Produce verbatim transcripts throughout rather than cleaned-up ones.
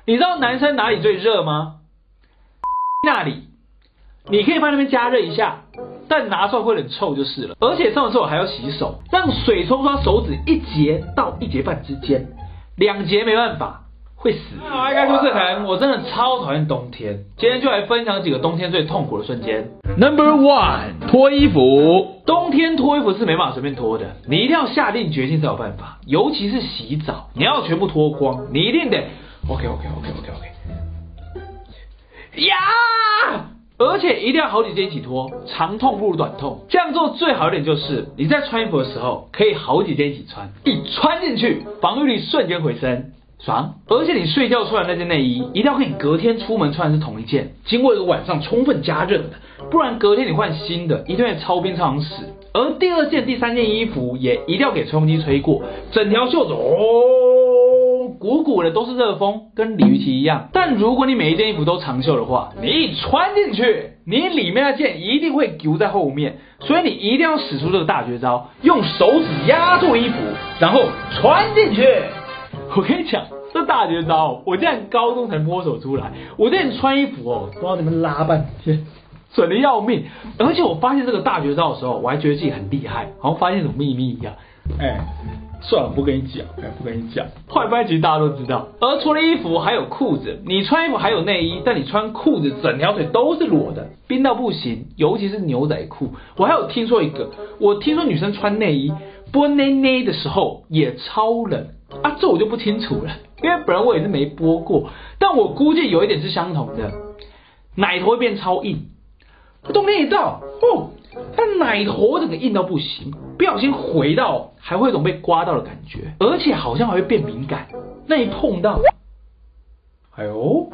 你知道男生哪里最热吗？那里，你可以放那边加热一下，但拿出来会很臭就是了。而且上完厕所还要洗手，让水冲刷手指一节到一节半之间，两节没办法会死。好，爱该说这谈，我真的超讨厌冬天。今天就来分享几个冬天最痛苦的瞬间。 Number one， 脱衣服。 冬天脱衣服是没办法随便脱的，你一定要下定决心才有办法。尤其是洗澡，你要全部脱光，你一定得 OK OK OK OK OK。呀！而且一定要好几件一起脱，长痛不如短痛。这样做最好一点就是，你在穿衣服的时候可以好几件一起穿，一穿进去，防御力瞬间回升，爽。而且你睡觉穿的那件内衣，一定要跟你隔天出门穿的是同一件，经过一个晚上充分加热的，不然隔天你换新的，一定会超冰超常死。而第二件、第三件衣服也一定要给吹风机吹过，整条袖子哦，鼓鼓的都是热风，跟鲤鱼鳍一样。但如果你每一件衣服都长袖的话，你一穿进去，你里面那件一定会丢在后面，所以你一定要使出这个大绝招，用手指压住衣服，然后穿进去。我跟你讲，这大绝招，我竟然高中才摸索出来。我之前穿衣服哦，都要你们拉半天。准的要命，而且我发现这个大绝招的时候，我还觉得自己很厉害，好像发现什么秘密一样。哎、欸，算了，不跟你讲，哎、欸，不跟你讲。后来发现其实大家都知道。而除了衣服，还有裤子。你穿衣服还有内衣，但你穿裤子，整条腿都是裸的，冰到不行。尤其是牛仔裤。我还有听说一个，我听说女生穿内衣播内内的时候也超冷啊，这我就不清楚了，因为本人我也是没播过，但我估计有一点是相同的，奶头会变超硬。冬天一到，哦，它奶头整个硬到不行，不小心回到，还会有种被刮到的感觉，而且好像还会变敏感。那一碰到，哎呦，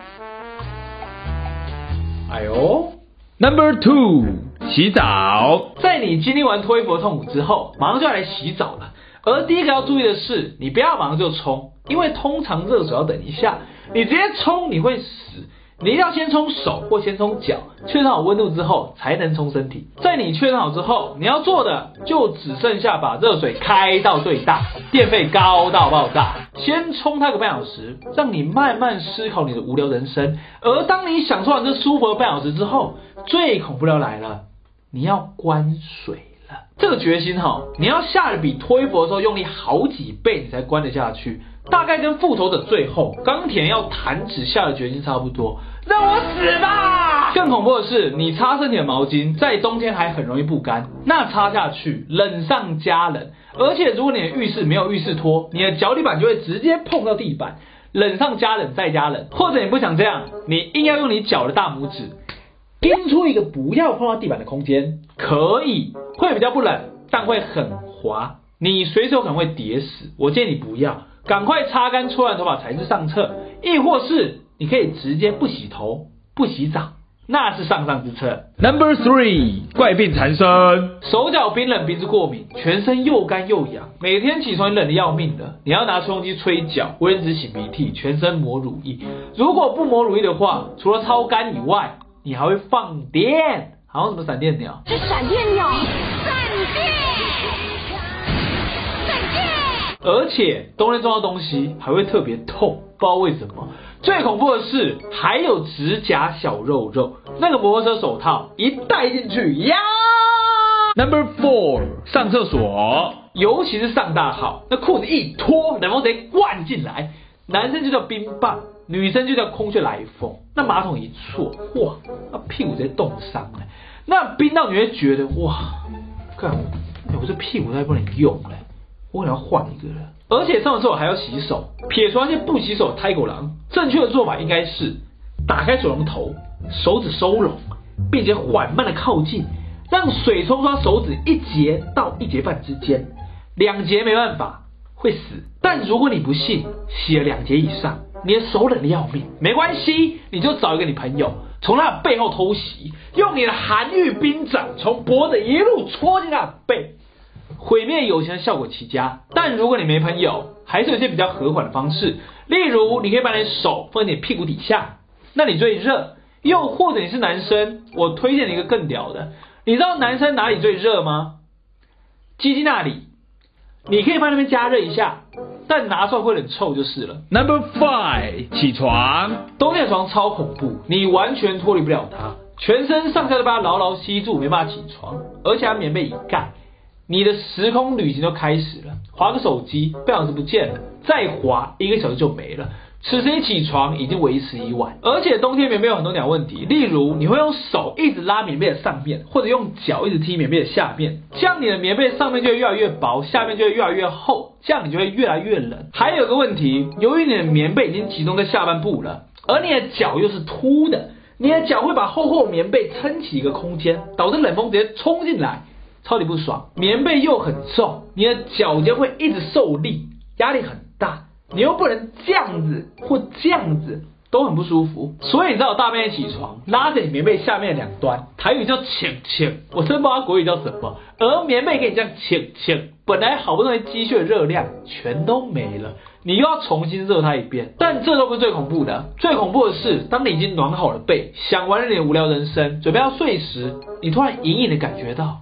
哎呦 Number two， 洗澡。 在你经历完脱衣服的痛苦之后，马上就要来洗澡了。而第一个要注意的是，你不要马上就冲，因为通常热水要等一下，你直接冲你会死。你一定要先冲手或先冲脚，确认好温度之后才能冲身体。在你确认好之后，你要做的就只剩下把热水开到最大，电费高到爆炸，先冲它个半小时，让你慢慢思考你的无聊人生。而当你享受完这舒服的半小时之后，最恐怖的来了，你要关水了。这个决心哈，你要下的比脱衣服的时候用力好几倍，你才关得下去。大概跟复仇者最后钢铁要弹指下的决心差不多，让我死吧！更恐怖的是，你擦身体的毛巾在冬天还很容易不干，那擦下去冷上加冷，而且如果你的浴室没有浴室拖，你的脚底板就会直接碰到地板，冷上加冷再加冷。或者你不想这样，你硬要用你脚的大拇指拼出一个不要碰到地板的空间，可以，会比较不冷，但会很滑，你随手可能会跌死。我建议你不要。赶快擦干搓完头发才是上策，亦或是你可以直接不洗头、不洗澡，那是上上之策。 Number three， 怪病缠身。 手脚冰冷，鼻子过敏，全身又干又痒，每天起床冷得要命的，你要拿吹风机吹脚，卫生纸擤鼻涕，全身抹乳液。如果不抹乳液的话，除了超干以外，你还会放电，好像什么闪电鸟。 是闪电鸟，闪电。 而且冬天撞到东西还会特别痛，不知道为什么。最恐怖的是还有指甲小肉肉，那个摩托车手套一戴进去呀 Number four， 上厕所， 尤其是上大号，那裤子一脱，冷风直接灌进来，男生就叫冰棒，女生就叫空穴来风。那马桶一错，哇，那屁股直接冻伤了，那冰到你会觉得哇，看我，我这屁股再不能用了。我可能要换一个了，而且上完厕所还要洗手。撇除那些不洗手的胎狗狼，正确的做法应该是打开水龙头，手指收拢，并且缓慢的靠近，让水冲刷手指一节到一节半之间，两节没办法会死。但如果你不信，洗了两节以上，你的手冷的要命，没关系，你就找一个你朋友，从他的背后偷袭，用你的韩愈冰掌从脖子一路戳进他的背。毁灭友情的效果奇佳，但如果你没朋友，还是有些比较和缓的方式。例如，你可以把你的手放在你屁股底下，那里最热。又或者你是男生，我推荐你一个更屌的。你知道男生哪里最热吗？鸡鸡那里，你可以放那边加热一下， 但拿出来会很臭就是了。 Number five， 起床。 冬天的床超恐怖，你完全脱离不了它，全身上下都被它牢牢吸住，没办法起床，而且它棉被一盖，你的时空旅行就开始了。滑个手机，半小时不见了，再滑一个小时就没了。此时一起床已经为时已晚，而且冬天棉被有很多鸟问题，例如你会用手一直拉棉被的上面，或者用脚一直踢棉被的下面，这样你的棉被上面就会越来越薄，下面就会越来越厚，这样你就会越来越冷。还有个问题，由于你的棉被已经集中在下半部了，而你的脚又是凸的，你的脚会把厚厚棉被撑起一个空间，导致冷风直接冲进来，超级不爽。棉被又很重，你的脚尖会一直受力，压力很大。你又不能这样子或这样子，都很不舒服。所以你知道我大半夜起床，拉着你棉被下面的两端，台语叫请请，我真不知道国语叫什么。而棉被给你这样请请，本来好不容易积蓄的热量全都没了，你又要重新热它一遍。但这都不是最恐怖的，最恐怖的是，当你已经暖好了被，想完了你的无聊人生，准备要睡时，你突然隐隐的感觉到，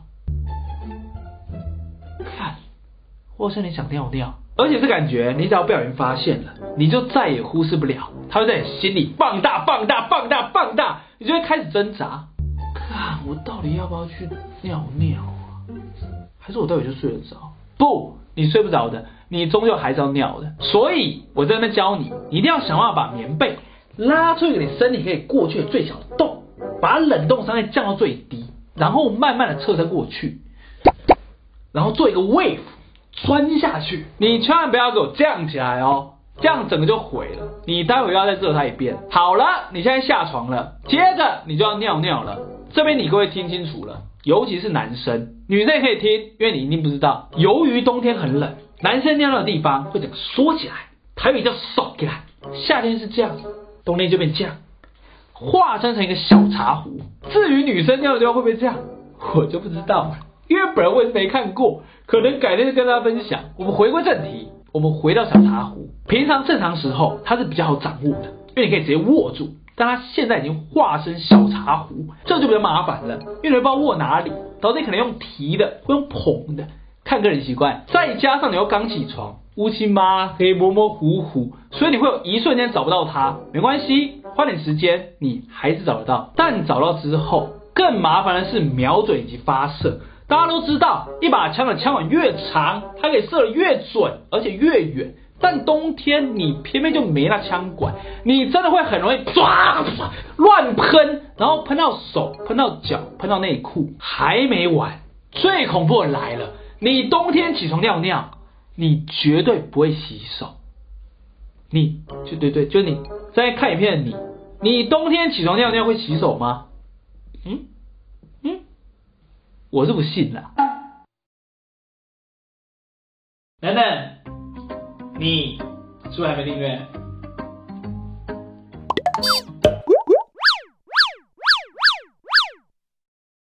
看，或是你想尿尿。而且这感觉，你只要被人发现了，你就再也忽视不了，它会在你心里放大、放大、放大、放大，你就会开始挣扎。看，我到底要不要去尿尿啊？还是我到底就睡得着？不，你睡不着的，你终究还是要尿的。所以我在那边教你，你一定要想办法把棉被拉出一个你身体可以过去的最小的洞，把它冷冻伤害降到最低，然后慢慢的侧身过去，然后做一个 wave。钻下去，你千万不要给我降起来哦，这样整个就毁了。你待会要再热它一遍。好了，你现在下床了，接着你就要尿尿了。这边你各位听清楚了，尤其是男生，女生也可以听，因为你一定不知道，由于冬天很冷，男生尿尿的地方会整个缩起来，台语叫缩起来。夏天是这样，冬天就变这样，化身成一个小茶壶。至于女生尿的地方会不会这样，我就不知道了。因为本人我也是没看过，可能改天就跟大家分享。我们回归正题，我们回到小茶壶。平常正常时候它是比较好掌握的，因为你可以直接握住，但它现在已经化身小茶壶，这就比较麻烦了，因为你不知道握哪里，导致你可能用提的或用捧的，看个人习惯。再加上你又刚起床，乌漆嘛黑模模糊糊，所以你会有一瞬间找不到它。没关系，花点时间你还是找得到，但找到之后更麻烦的是瞄准以及发射。大家都知道，一把枪的枪管越长，它可以射得越准，而且越远。但冬天你偏偏就没那枪管，你真的会很容易唰乱喷，然后喷到手、喷到脚、喷到内裤。还没完，最恐怖的来了！你冬天起床尿尿，你绝对不会洗手。你，就对对，就你在看影片的你，你冬天起床尿尿会洗手吗？嗯嗯。我是不信啦。等等，你是不是还没订阅？